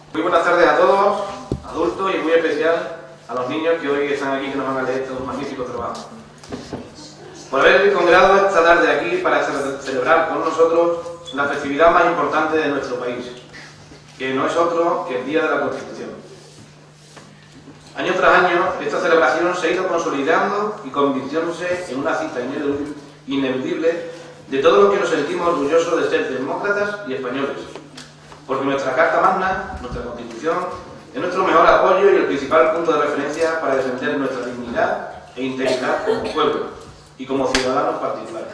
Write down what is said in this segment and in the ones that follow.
Muy buenas tardes a todos, adultos y muy especial a los niños que hoy están aquí, que nos van a leer estos magníficos trabajos. Por haber congregado esta tarde aquí para celebrar con nosotros la festividad más importante de nuestro país, que no es otro que el Día de la Constitución. Año tras año, esta celebración se ha ido consolidando y convirtiéndose en una cita ineludible de todos los que nos sentimos orgullosos de ser demócratas y españoles, porque nuestra Carta Magna, nuestra Constitución, es nuestro mejor apoyo y el principal punto de referencia para defender nuestra dignidad e integridad como pueblo y como ciudadanos particulares.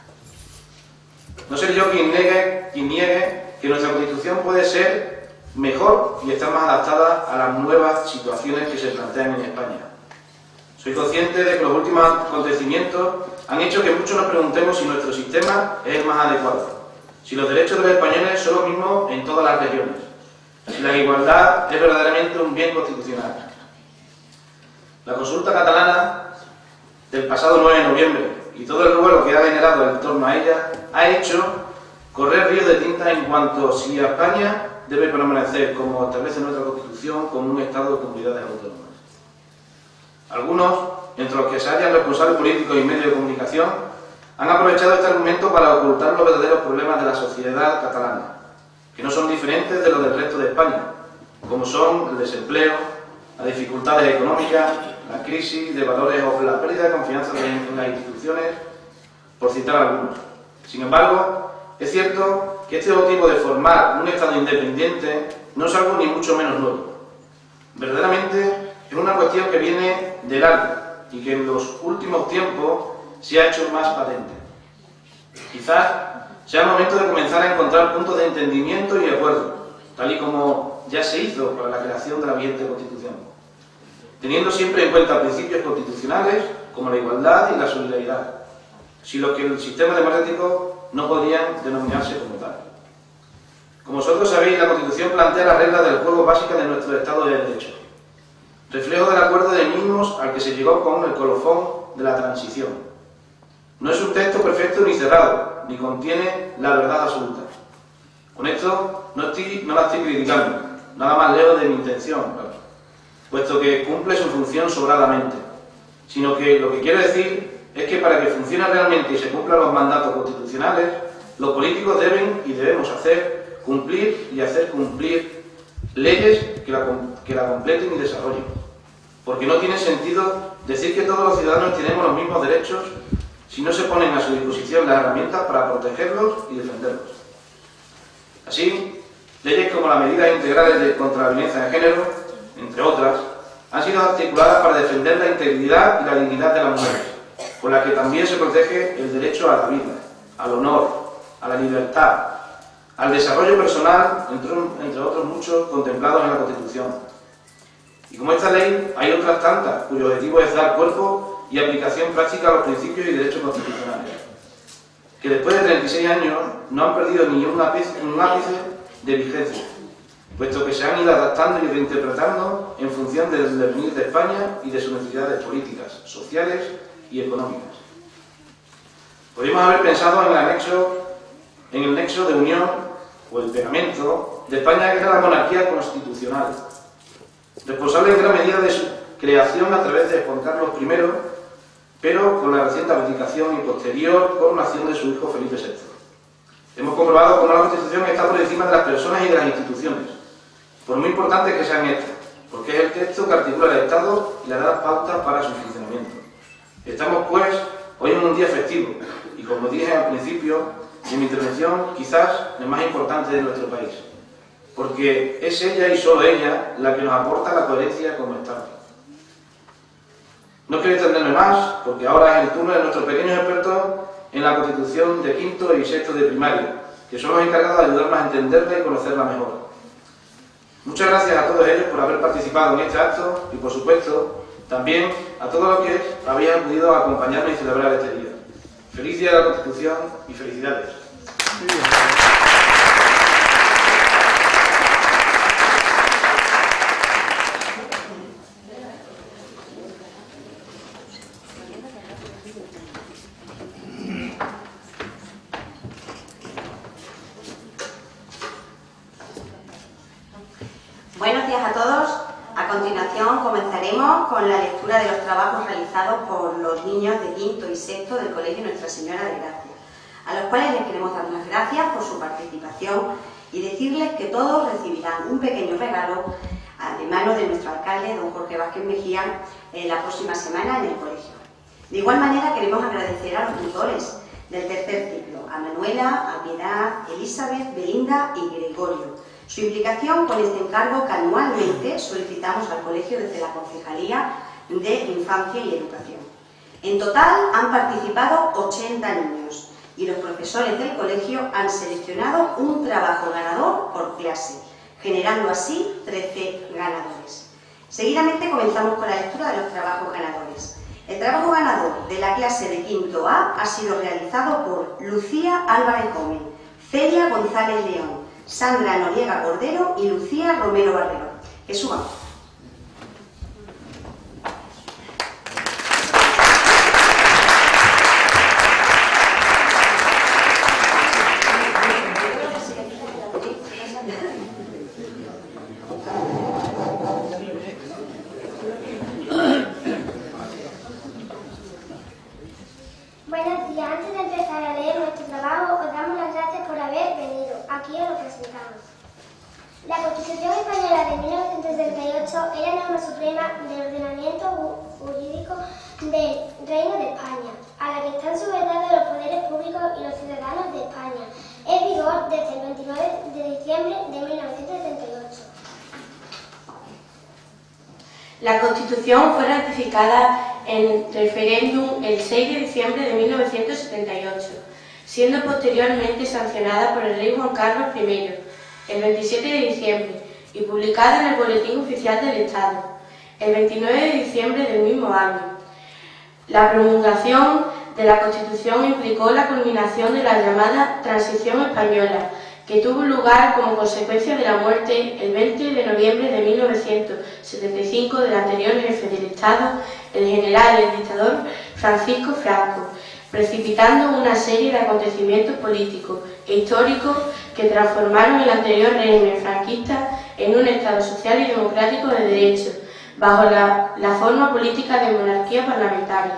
No seré yo quien niegue que nuestra Constitución puede ser mejor y está más adaptada a las nuevas situaciones que se plantean en España. Soy consciente de que los últimos acontecimientos han hecho que muchos nos preguntemos si nuestro sistema es el más adecuado, si los derechos de los españoles son los mismos en todas las regiones, si la igualdad es verdaderamente un bien constitucional. La consulta catalana del pasado 9 de noviembre y todo el revuelo que ha generado en torno a ella ha hecho correr ríos de tinta en cuanto a si España debe permanecer, como establece nuestra Constitución, como un Estado de comunidades autónomas. Algunos, entre los que se hallan responsables políticos y medios de comunicación, han aprovechado este argumento para ocultar los verdaderos problemas de la sociedad catalana, que no son diferentes de los del resto de España, como son el desempleo, las dificultades económicas, la crisis de valores o la pérdida de confianza en las instituciones, por citar algunos. Sin embargo, es cierto que este objetivo de formar un Estado independiente no es algo ni mucho menos nuevo. Verdaderamente es una cuestión que viene de largo y que en los últimos tiempos se ha hecho más patente. Quizás sea el momento de comenzar a encontrar puntos de entendimiento y acuerdo, tal y como ya se hizo para la creación de la vigente Constitución, teniendo siempre en cuenta principios constitucionales como la igualdad y la solidaridad, si lo que el sistema democrático no podrían denominarse como tal. Como vosotros sabéis, la Constitución plantea las reglas del juego básicas de nuestro Estado de Derecho, reflejo del acuerdo de mínimos al que se llegó con el colofón de la transición. No es un texto perfecto ni cerrado, ni contiene la verdad absoluta. Con esto no la estoy criticando, nada más lejos de mi intención, claro, puesto que cumple su función sobradamente, sino que lo que quiero decir es que para que funcione realmente y se cumplan los mandatos constitucionales, los políticos deben y debemos hacer cumplir y hacer cumplir leyes que la completen y desarrollen. Porque no tiene sentido decir que todos los ciudadanos tenemos los mismos derechos si no se ponen a su disposición las herramientas para protegerlos y defenderlos. Así, leyes como las medidas integrales contra la violencia de género, entre otras, han sido articuladas para defender la integridad y la dignidad de las mujeres, con la que también se protege el derecho a la vida, al honor, a la libertad, al desarrollo personal, entre otros muchos contemplados en la Constitución. Y como esta ley, hay otras tantas, cuyo objetivo es dar cuerpo y aplicación práctica a los principios y derechos constitucionales, que después de 36 años no han perdido ni un ápice de vigencia, puesto que se han ido adaptando y reinterpretando en función del devenir de España y de sus necesidades políticas, sociales y económicas. Podríamos haber pensado en el nexo de unión o el pegamento de España, que era la monarquía constitucional, responsable en gran medida de su creación a través de Juan Carlos I, pero con la reciente abdicación y posterior coronación de su hijo Felipe VI. Hemos comprobado cómo la Constitución está por encima de las personas y de las instituciones, por muy importantes que sean estas, porque es el texto que articula el Estado y le da las pautas para su funcionamiento. Estamos, pues, hoy en un día festivo, y como dije al principio de mi intervención, quizás el más importante de nuestro país, porque es ella y solo ella la que nos aporta la coherencia como Estado. No quiero extenderme más, porque ahora es el turno de nuestros pequeños expertos en la Constitución de quinto y sexto de primaria, que son los encargados de ayudarnos a entenderla y conocerla mejor. Muchas gracias a todos ellos por haber participado en este acto y, por supuesto, también a todos los que habéis acudido a acompañarnos y celebrar este día. Feliz Día de la Constitución y felicidades. Buenos días a todos. A continuación comenzaremos con la lectura de los trabajos realizados por los niños de quinto y sexto del Colegio Nuestra Señora de Gracia, a los cuales les queremos dar las gracias por su participación y decirles que todos recibirán un pequeño regalo de mano de nuestro alcalde, don Jorge Vázquez Mejía, la próxima semana en el colegio. De igual manera queremos agradecer a los tutores del tercer ciclo, a Manuela, a Piedad, Elizabeth, Belinda y Gregorio, su implicación con este encargo que anualmente solicitamos al colegio desde la Concejalía de Infancia y Educación. En total han participado 80 niños y los profesores del colegio han seleccionado un trabajo ganador por clase, generando así 13 ganadores. Seguidamente comenzamos con la lectura de los trabajos ganadores. El trabajo ganador de la clase de quinto A ha sido realizado por Lucía Álvarez Gómez, Celia González León, Sandra Noriega Cordero y Lucía Romero Barrero. Que suban. Buenos días. Antes de empezar a leer nuestro trabajo, os damos las gracias por haber venido. Aquí os lo presentamos. La Constitución Española de 1978 es la norma suprema del ordenamiento jurídico del Reino de España, a la que están sujetados los poderes públicos y los ciudadanos de España. Es vigor desde el 29 de diciembre de 1978. La Constitución fue ratificada en referéndum el 6 de diciembre de 1978, siendo posteriormente sancionada por el rey Juan Carlos I el 27 de diciembre y publicada en el Boletín Oficial del Estado el 29 de diciembre del mismo año. La promulgación de la Constitución implicó la culminación de la llamada Transición Española, que tuvo lugar como consecuencia de la muerte el 20 de noviembre de 1975 del anterior jefe del Estado, el general y el dictador Francisco Franco, precipitando una serie de acontecimientos políticos e históricos que transformaron el anterior régimen franquista en un Estado social y democrático de derecho, bajo la forma política de monarquía parlamentaria.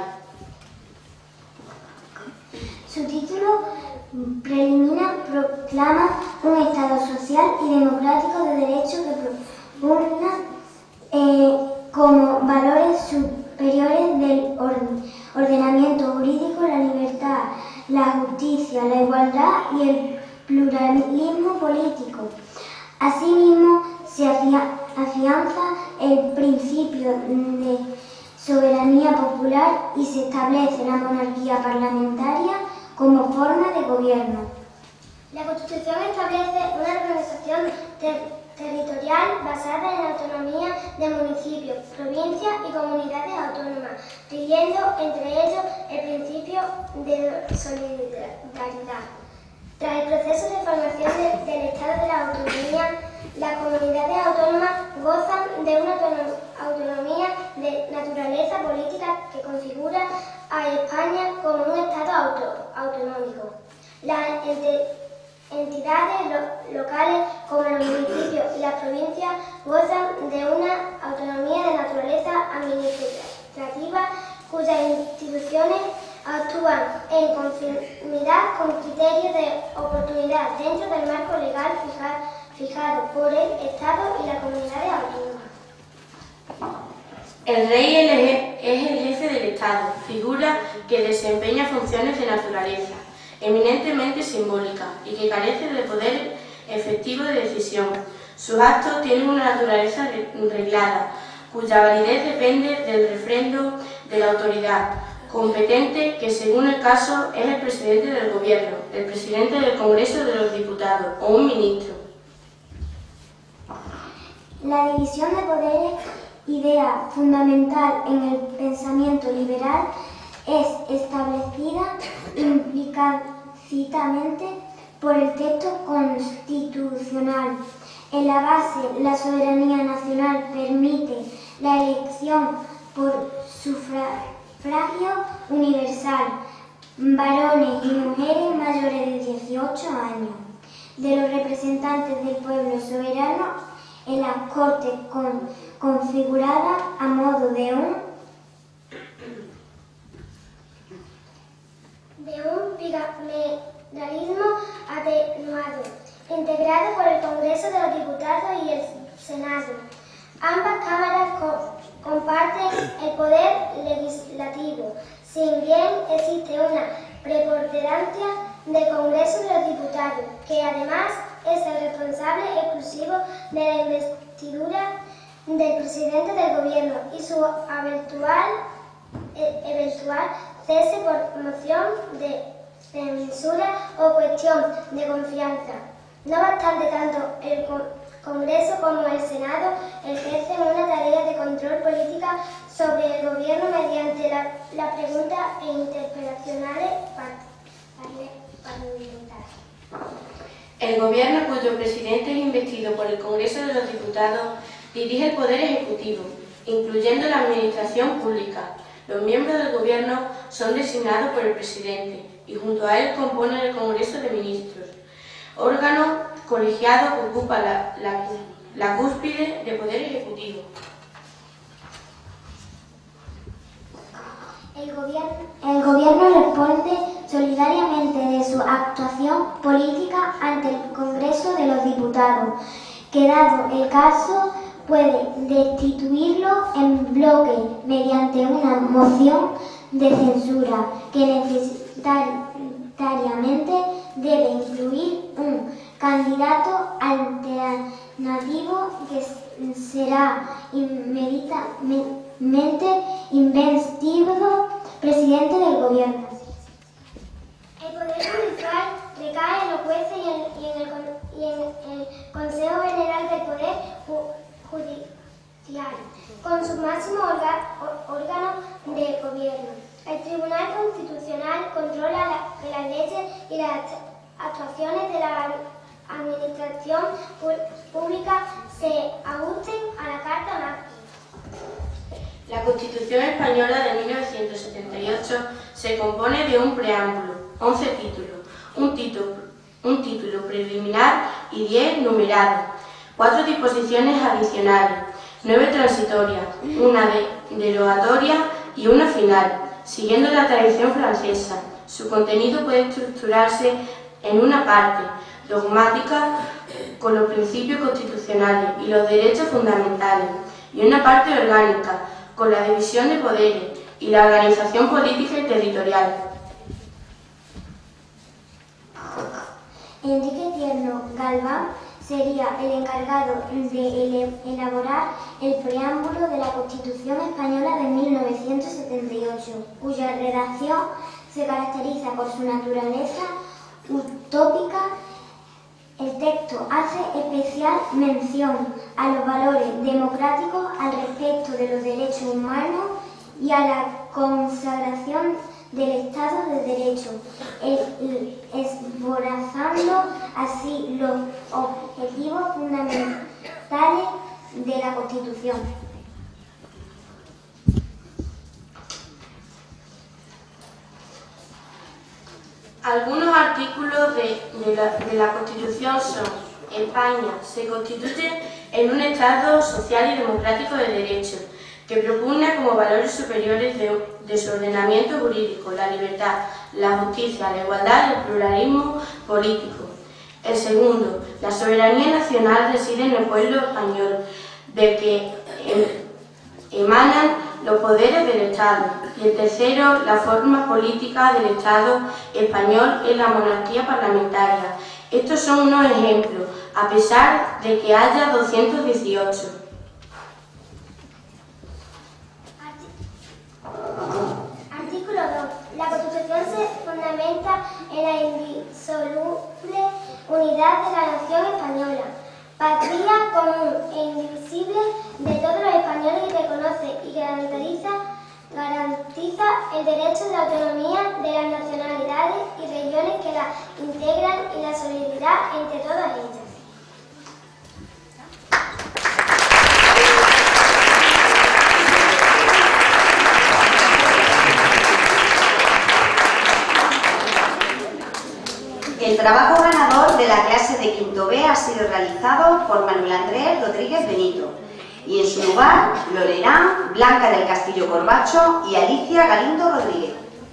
Su título preliminar proclama un Estado social y democrático de derecho que propugna como valores superiores del ordenamiento jurídico la libertad, la justicia, la igualdad y el pluralismo político. Asimismo, se afianza el principio de soberanía popular y se establece la monarquía parlamentaria como forma de gobierno. La Constitución establece una organización territorial basada en la autonomía de municipios, provincias y comunidades autónomas, rigiendo entre ellos el principio de solidaridad. Tras el proceso de formación del Estado de la Autonomía, las comunidades autónomas gozan de una autonomía de naturaleza política que configura a España como un Estado autonómico. Las entidades locales, como los municipios y las provincias, gozan de una autonomía de naturaleza administrativa cuyas instituciones actúan en conformidad con criterios de oportunidad dentro del marco legal fijado por el Estado y las comunidades autónomas. El rey es el jefe del Estado, figura que desempeña funciones de naturaleza, eminentemente simbólica y que carece de poder efectivo de decisión. Sus actos tienen una naturaleza reglada, cuya validez depende del refrendo de la autoridad competente, que según el caso es el presidente del Gobierno, el presidente del Congreso de los Diputados o un ministro. La división de poderes, idea fundamental en el pensamiento liberal, es establecida implícitamente por el texto constitucional. En la base, la soberanía nacional permite la elección por sufragio universal, varones y mujeres mayores de 18 años, de los representantes del pueblo soberano en las Cortes configurada a modo de un bicameralismo atenuado, integrado por el Congreso de los Diputados y el Senado. Ambas cámaras comparten el poder legislativo, si bien existe una preponderancia del Congreso de los Diputados, que además es el responsable exclusivo de la investidura del presidente del Gobierno y su eventual cese por moción de censura o cuestión de confianza. No obstante, tanto el Congreso como el Senado ejercen una tarea de control política sobre el Gobierno mediante las preguntas e interpelaciones parlamentarias. El Gobierno, cuyo presidente es investido por el Congreso de los Diputados, dirige el Poder Ejecutivo, incluyendo la administración pública. Los miembros del Gobierno son designados por el presidente y junto a él componen el Congreso de Ministros, órgano colegiado que ocupa la cúspide del Poder Ejecutivo. El gobierno responde solidariamente de su actuación política ante el Congreso de los Diputados, que dado el caso puede destituirlo en bloque mediante una moción de censura que necesariamente debe incluir un candidato alternativo que será inmediatamente investido presidente del Gobierno. El Poder Judicial recae en los jueces y en el Consejo General del Poder Judicial, con su máximo órgano de gobierno. El Tribunal Constitucional controla que las leyes y las actuaciones de la administración pública se ajusten a la Carta Magna. La Constitución Española de 1978 se compone de un preámbulo, 11 títulos, un título preliminar y 10 numerados, 4 disposiciones adicionales, 9 transitorias, una derogatoria y una final, siguiendo la tradición francesa. Su contenido puede estructurarse en una parte dogmática con los principios constitucionales y los derechos fundamentales, y una parte orgánica con la división de poderes y la organización política y territorial. Enrique Tierno Galván sería el encargado de elaborar el preámbulo de la Constitución Española de 1978, cuya redacción se caracteriza por su naturaleza utópica. El texto hace especial mención a los valores democráticos, al respeto de los derechos humanos y a la consagración del Estado de Derecho, esbozando así los objetivos fundamentales de la Constitución. Algunos artículos de la Constitución son: España se constituye en un Estado social y democrático de derecho, que propugna como valores superiores de su ordenamiento jurídico la libertad, la justicia, la igualdad y el pluralismo político. El segundo, la soberanía nacional reside en el pueblo español, del que emanan los poderes del Estado. Y el tercero, la forma política del Estado español es la monarquía parlamentaria. Estos son unos ejemplos, a pesar de que haya 218. Artículo 2. La Constitución se fundamenta en la indisoluble unidad de la nación española, patria común e indivisible de todos los españoles, y reconoce y garantiza el derecho de autonomía de las nacionalidades y regiones que la integran y la solidaridad entre todas ellas. El trabajo ganador de la clase de quinto B ha sido realizado por Manuel Andrés Rodríguez Benito y en su lugar lo leerán Blanca del Castillo Corbacho y Alicia Galindo Rodríguez.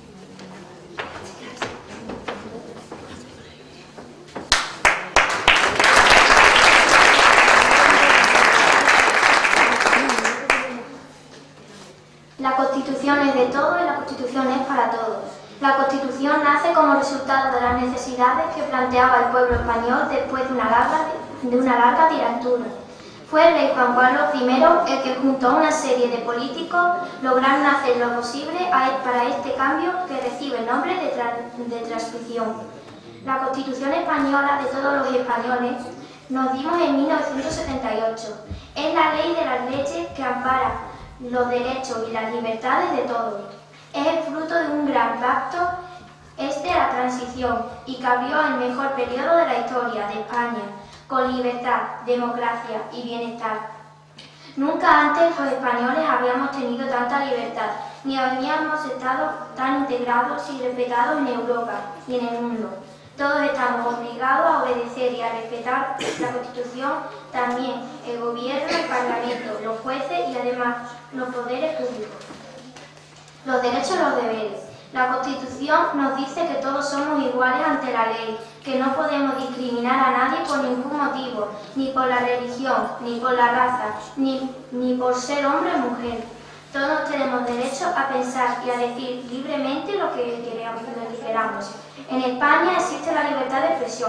La Constitución es de todos y la Constitución es para todos. La Constitución nace como resultado de las necesidades que planteaba el pueblo español después de una larga tiratura. Fue el rey Juan Carlos I el que junto a una serie de políticos lograron hacer lo posible para este cambio que recibe el nombre de transcripción. La Constitución española de todos los españoles nos dimos en 1978. Es la ley de las leyes que ampara los derechos y las libertades de todos. Es el fruto de un gran pacto, la transición, y que abrió el mejor periodo de la historia de España, con libertad, democracia y bienestar. Nunca antes los españoles habíamos tenido tanta libertad, ni habíamos estado tan integrados y respetados en Europa y en el mundo. Todos estamos obligados a obedecer y a respetar la Constitución, también el gobierno, el Parlamento, los jueces y además los poderes públicos. Los derechos y los deberes. La Constitución nos dice que todos somos iguales ante la ley, que no podemos discriminar a nadie por ningún motivo, ni por la religión, ni por la raza, ni por ser hombre o mujer. Todos tenemos derecho a pensar y a decir libremente lo que queramos. En España existe la libertad de expresión.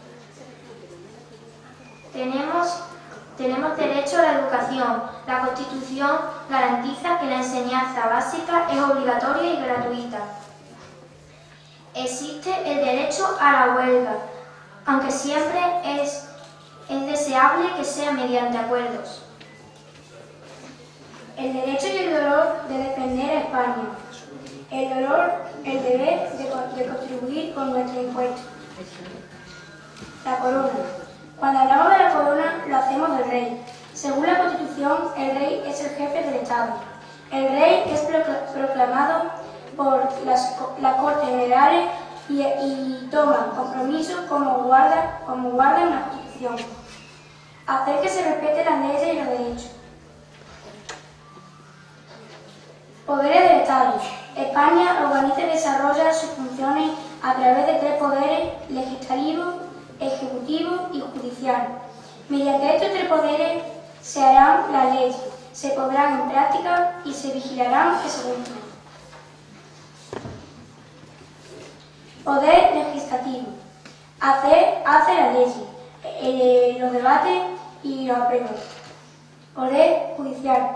Tenemos derecho a la educación. La Constitución garantiza que la enseñanza básica es obligatoria y gratuita. Existe el derecho a la huelga, aunque siempre es deseable que sea mediante acuerdos. El derecho y el deber de defender a España. El deber de contribuir con nuestro impuesto. La corona. Cuando hablamos de la corona, lo hacemos del rey. Según la Constitución, el rey es el jefe del Estado. El rey es proclamado por las Cortes Generales y toma compromisos como guarda en la Constitución. Hacer que se respeten las leyes y los derechos. Poderes del Estado. España organiza y desarrolla sus funciones a través de tres poderes: legislativo, ejecutivo y judicial. Mediante estos tres poderes se harán las leyes, se pondrán en práctica y se vigilarán que se cumplan. Poder legislativo. Hace las leyes, los debates y los aprueba. Poder judicial.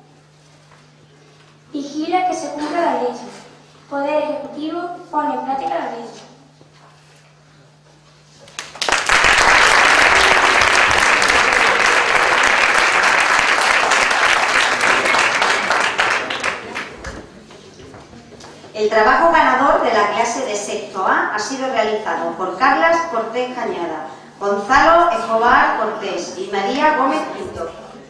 Vigila que se cumplan las leyes. Poder ejecutivo pone en práctica las leyes. El trabajo ganador de la clase de sexto A ha sido realizado por Carlas Cortés Cañada, Gonzalo Escobar Cortés y María Gómez Pinto.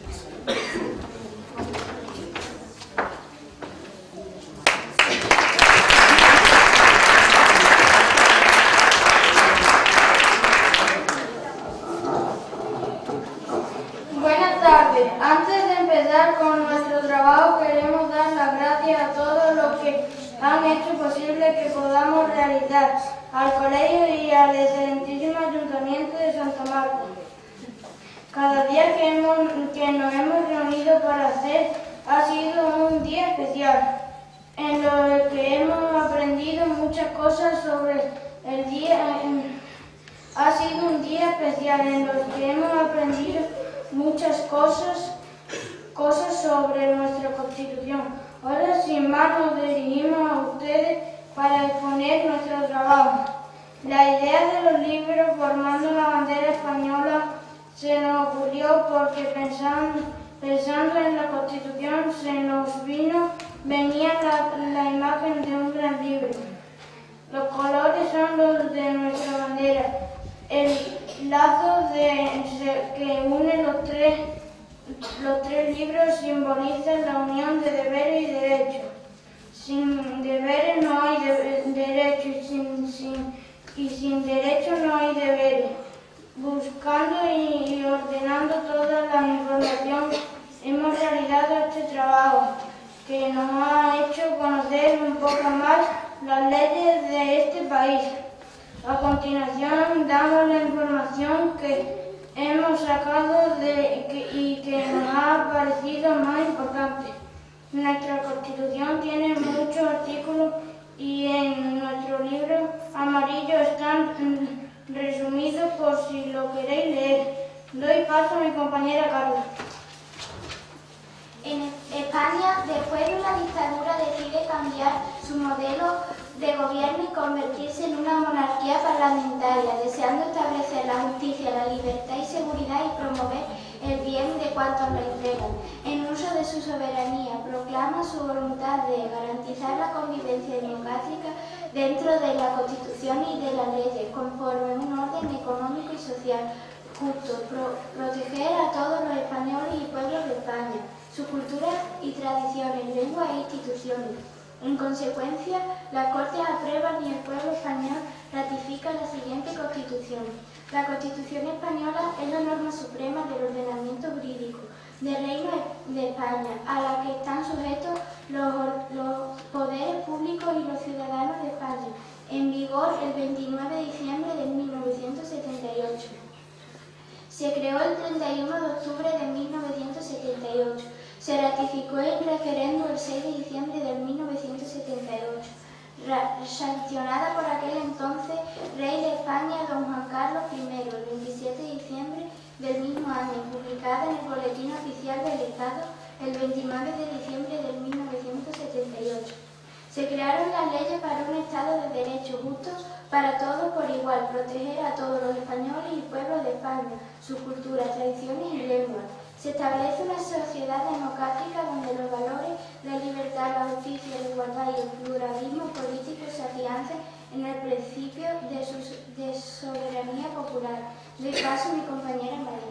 Buenas tardes. Antes de empezar con nuestro trabajo, queremos dar las gracias a todos los que han hecho posible que podamos realizar, al colegio y al excelentísimo Ayuntamiento de Santa Marta. Cada día que nos hemos reunido para hacer ha sido un día especial, en lo que hemos aprendido muchas cosas sobre el día. Ha sido un día especial en los que hemos aprendido muchas cosas sobre nuestra Constitución. Ahora, sin más, nos dirigimos a ustedes para exponer nuestro trabajo. La idea de los libros formando la bandera española se nos ocurrió porque pensando en la Constitución se nos venía la imagen de un gran libro. Los colores son los de nuestra bandera. El lazo que une los tres libros simboliza la unión de deberes y derechos. Sin deberes no hay derechos y y sin derechos no hay deberes. Buscando y ordenando toda la información, hemos realizado este trabajo que nos ha hecho conocer un poco más las leyes de este país. A continuación damos la información que hemos sacado y que nos ha parecido más importante. Nuestra Constitución tiene muchos artículos y en nuestro libro amarillo están resumidos por si lo queréis leer. Doy paso a mi compañera Carla. En España, después de la dictadura, decide cambiar su modelo de gobierno y convertirse en una monarquía parlamentaria, deseando establecer la justicia, la libertad y seguridad y promover el bien de cuantos la integran. En uso de su soberanía, proclama su voluntad de garantizar la convivencia democrática dentro de la Constitución y de las leyes, conforme un orden económico y social justo, proteger a todos los españoles y pueblos de España, su cultura y tradiciones, lengua e instituciones. En consecuencia, las Cortes aprueban y el pueblo español ratifica la siguiente Constitución. La Constitución española es la norma suprema del ordenamiento jurídico del Reino de España, a la que están sujetos los poderes públicos y los ciudadanos de España, en vigor el 29 de diciembre de 1978. Se creó el 31 de octubre de 1978. Se ratificó en referéndum el 6 de diciembre de 1978, sancionada por aquel entonces rey de España, don Juan Carlos I, el 27 de diciembre del mismo año, publicada en el Boletín Oficial del Estado el 29 de diciembre de 1978. Se crearon las leyes para un Estado de derecho justo para todos por igual, proteger a todos los españoles y pueblos de España, su cultura, tradiciones y lengua. Se establece una sociedad democrática donde los valores, la libertad, la justicia, la igualdad y el pluralismo político se afiancen en el principio de soberanía popular. Doy paso a mi compañera María.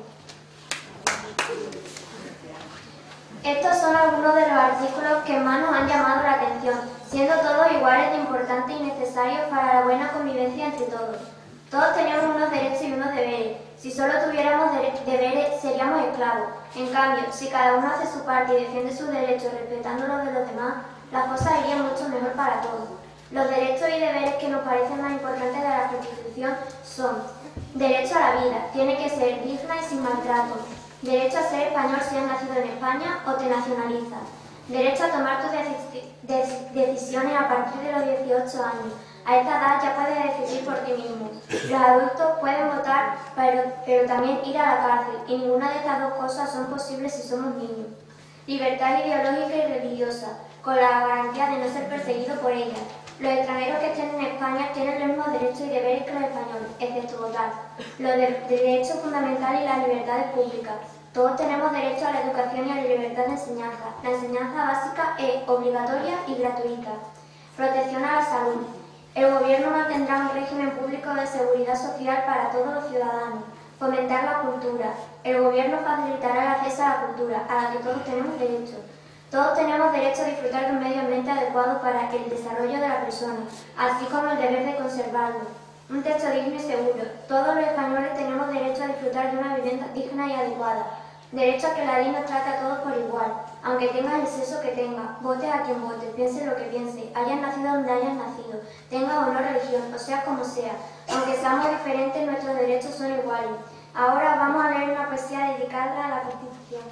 Estos son algunos de los artículos que más nos han llamado la atención, siendo todos iguales de importantes y necesarios para la buena convivencia entre todos. Todos tenemos unos derechos y unos deberes. Si solo tuviéramos deberes, seríamos esclavos. En cambio, si cada uno hace su parte y defiende sus derechos respetando los de los demás, las cosas irían mucho mejor para todos. Los derechos y deberes que nos parecen más importantes de la Constitución son: derecho a la vida, tiene que ser digna y sin maltrato. Derecho a ser español si has nacido en España o te nacionalizas. Derecho a tomar tus decisiones a partir de los 18 años. A esta edad ya puedes decidir por ti mismo. Los adultos pueden votar, pero también ir a la cárcel, y ninguna de estas dos cosas son posibles si somos niños. Libertad ideológica y religiosa, con la garantía de no ser perseguido por ella. Los extranjeros que estén en España tienen los mismos derechos y deberes que los españoles, excepto votar. Los derechos fundamentales y las libertades públicas. Todos tenemos derecho a la educación y a la libertad de enseñanza. La enseñanza básica es obligatoria y gratuita. Protección a la salud. El Gobierno mantendrá un régimen público de seguridad social para todos los ciudadanos. Fomentar la cultura. El Gobierno facilitará el acceso a la cultura, a la que todos tenemos derecho. Todos tenemos derecho a disfrutar de un medio ambiente adecuado para el desarrollo de la persona, así como el deber de conservarlo. Un techo digno y seguro. Todos los españoles tenemos derecho a disfrutar de una vivienda digna y adecuada. Derecho a que la ley nos trate a todos por igual, aunque tengas el sexo que tengas, votes a quien vote, piense lo que piense, hayas nacido donde hayas nacido, tengas o no religión, o sea como sea. Aunque seamos diferentes, nuestros derechos son iguales. Ahora vamos a leer una poesía dedicada a la Constitución.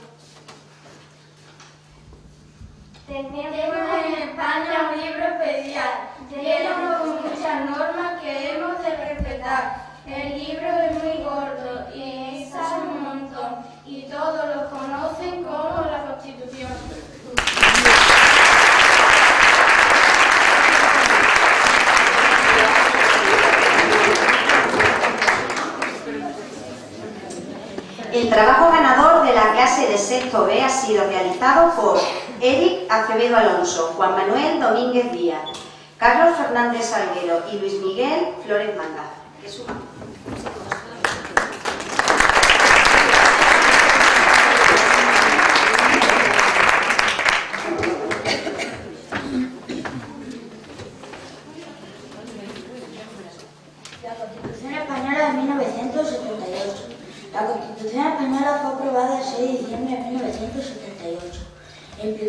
Tenemos en España un libro especial, lleno con muchas normas que hemos de respetar. El libro es muy gordo y pesa un montón, y todos lo conocen como la Constitución. El trabajo ganador de la clase de sexto B ha sido realizado por Eric Acevedo Alonso, Juan Manuel Domínguez Díaz, Carlos Fernández Salguero y Luis Miguel Flores Manga.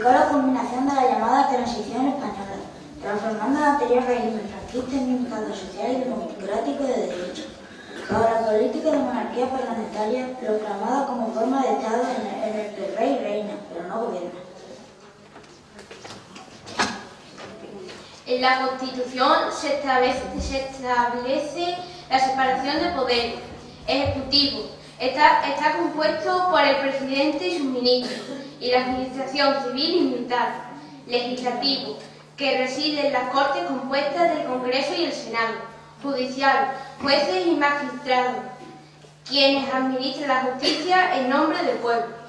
significó la culminación de la llamada transición española, transformando el anterior régimen franquista en un Estado social y democrático de derecho, bajo la política de monarquía parlamentaria proclamada como forma de Estado en el que el rey reina, pero no gobierna. En la Constitución se establece la separación de poderes. Ejecutivo está compuesto por el presidente y sus ministros, y la administración civil y militar. Legislativo, que reside en las Cortes compuestas del Congreso y el Senado. Judicial, jueces y magistrados, quienes administran la justicia en nombre del pueblo.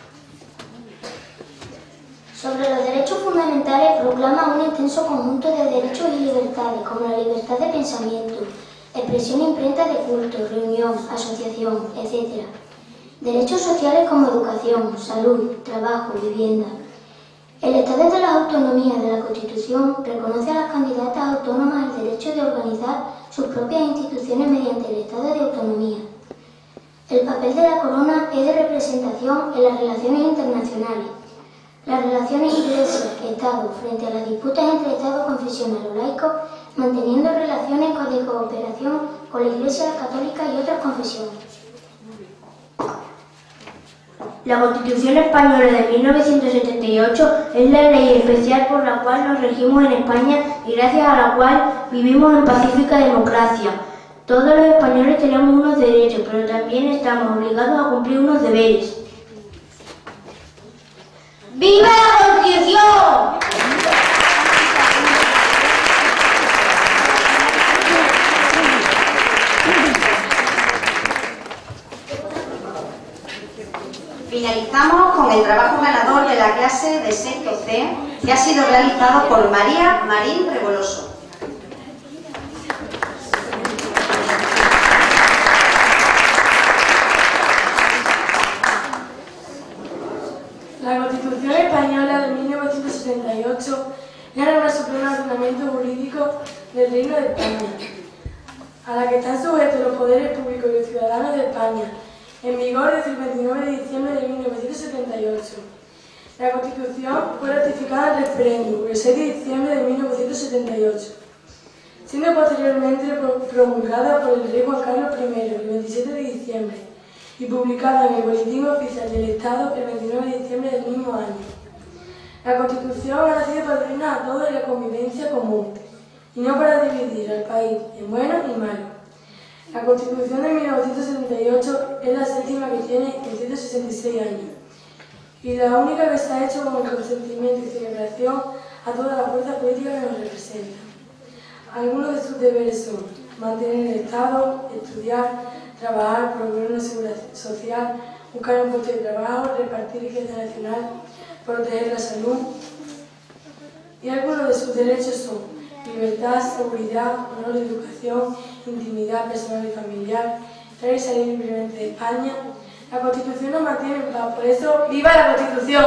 Sobre los derechos fundamentales proclama un extenso conjunto de derechos y libertades, como la libertad de pensamiento, expresión e imprenta de culto, reunión, asociación, etc. Derechos sociales como educación, salud, trabajo, vivienda. El Estado de las Autonomías de la Constitución reconoce a las candidatas autónomas el derecho de organizar sus propias instituciones mediante el estado de autonomía. El papel de la corona es de representación en las relaciones internacionales. Las relaciones Iglesia-Estado frente a las disputas entre Estados confesionales o laicos, manteniendo relaciones de cooperación con la Iglesia católica y otras confesiones. La Constitución Española de 1978 es la ley especial por la cual nos regimos en España y gracias a la cual vivimos en pacífica democracia. Todos los españoles tenemos unos derechos, pero también estamos obligados a cumplir unos deberes. ¡Viva la Constitución! Finalizamos con el trabajo ganador de la clase de sexto C, que ha sido realizado por María Marín Revoloso. La Constitución Española de 1978 era una suprema ordenamiento jurídico del Reino de España, a la que están sujetos los poderes públicos y los ciudadanos de España, en vigor desde el 29 de diciembre de 1978. La Constitución fue ratificada en referéndum el 6 de diciembre de 1978, siendo posteriormente promulgada por el rey Juan Carlos I el 27 de diciembre y publicada en el Boletín Oficial del Estado el 29 de diciembre del mismo año. La Constitución ha sido para unirnos a todos en la convivencia común y no para dividir al país en bueno y malo. La Constitución de 1978 es la séptima que tiene en 166 años y la única que se ha hecho con el consentimiento y celebración a todas las fuerzas políticas que nos representan. Algunos de sus deberes son mantener el Estado, estudiar, trabajar, promover una seguridad social, buscar un puesto de trabajo, repartir riqueza nacional, proteger la salud. Y algunos de sus derechos son libertad, seguridad, honor, educación, intimidad personal y familiar, entrar y salir libremente de España. La Constitución nos mantiene en paz, por eso, ¡viva la Constitución!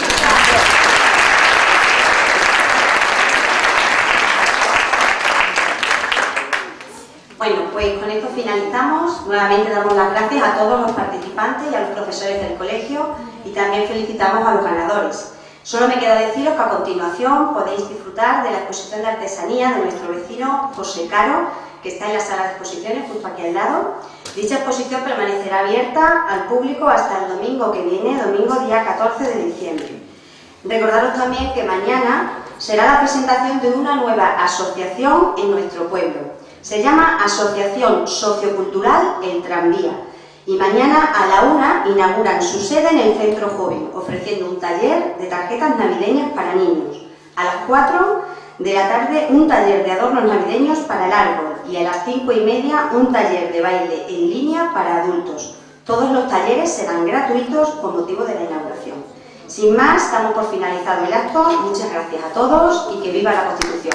Bueno, pues con esto finalizamos. Nuevamente damos las gracias a todos los participantes y a los profesores del colegio y también felicitamos a los ganadores. Solo me queda deciros que a continuación podéis disfrutar de la exposición de artesanía de nuestro vecino José Caro, que está en la sala de exposiciones justo aquí al lado. Dicha exposición permanecerá abierta al público hasta el domingo que viene, domingo día 14 de diciembre. Recordaros también que mañana será la presentación de una nueva asociación en nuestro pueblo. Se llama Asociación Sociocultural El Tranvía y mañana a la 1 inauguran su sede en el Centro Joven, ofreciendo un taller de tarjetas navideñas para niños. A las 4 de la tarde un taller de adornos navideños para el árbol y a las 5:30 un taller de baile en línea para adultos. Todos los talleres serán gratuitos con motivo de la inauguración. Sin más, damos por finalizado el acto. Muchas gracias a todos y que viva la Constitución.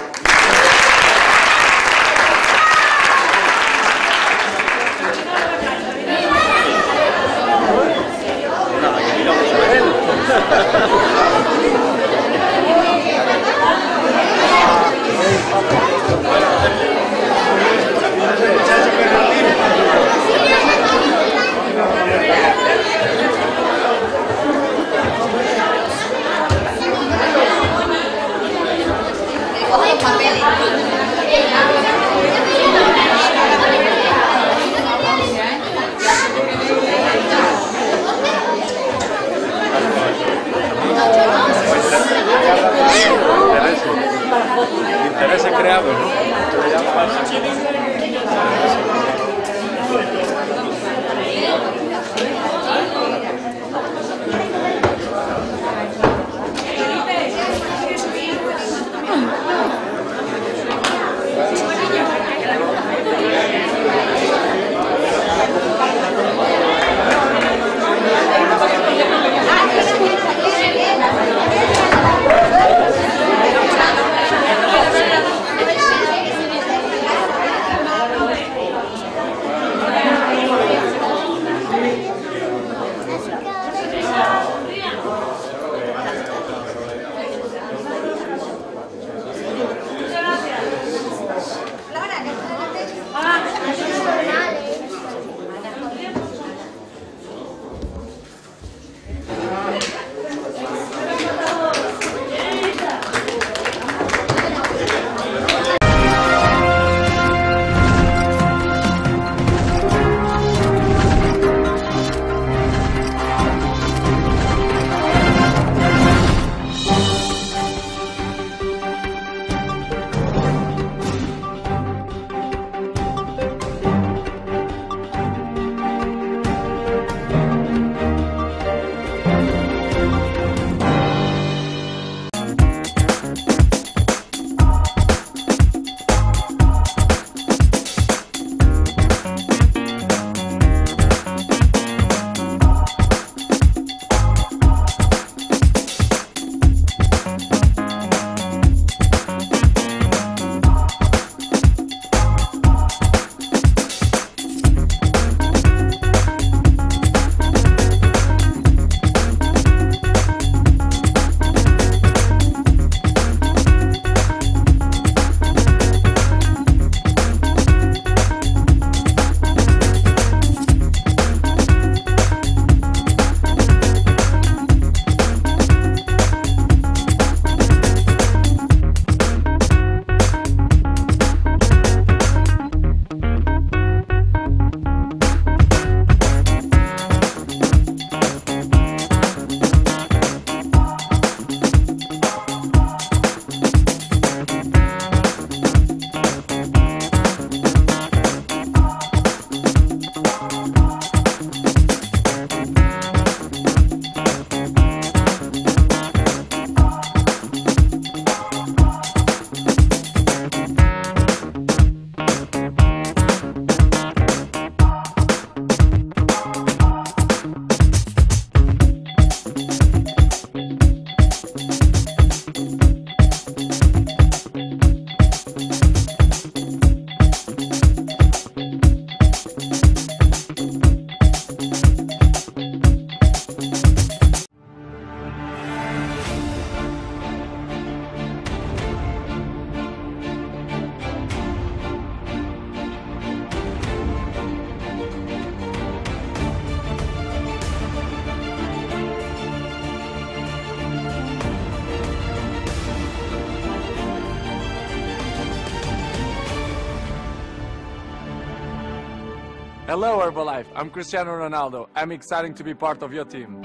Hello Herbalife, I'm Cristiano Ronaldo. I'm excited to be part of your team.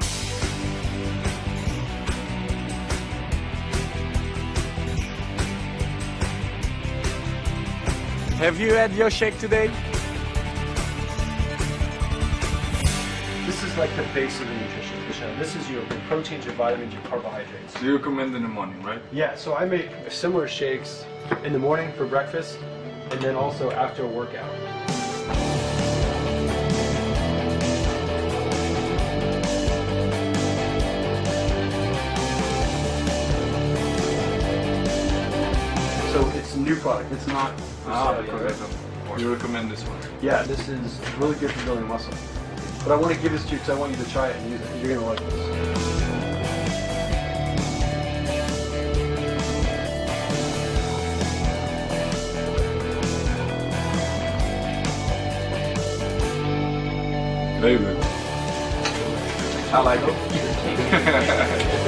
Have you had your shake today? This is like the base of the nutrition, Cristiano. This is your proteins, your vitamins, your carbohydrates. So you recommend in the morning, right? Yeah, so I make similar shakes in the morning for breakfast and then also after a workout. So it's a new product, it's not for sale yet. You recommend this one? Yeah, this is really good for building muscle. But I want to give this to you because I want you to try it and use it. You're going to like this. Very good. I like it.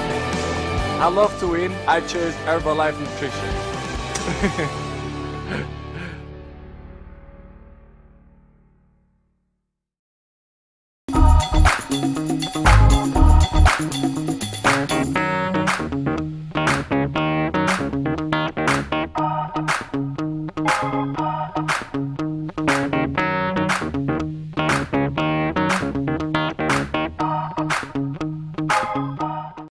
I love to win. I chose Herbalife Nutrition.